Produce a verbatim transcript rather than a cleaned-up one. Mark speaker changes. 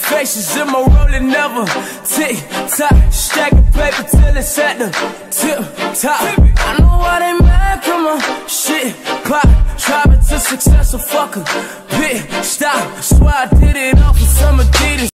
Speaker 1: faces in my rolling never. Tick tock, stacking paper till it's at the tip top. I know why they mad, come on, shit pop. Driving to success, a fucker, pit stop. Swear I did it off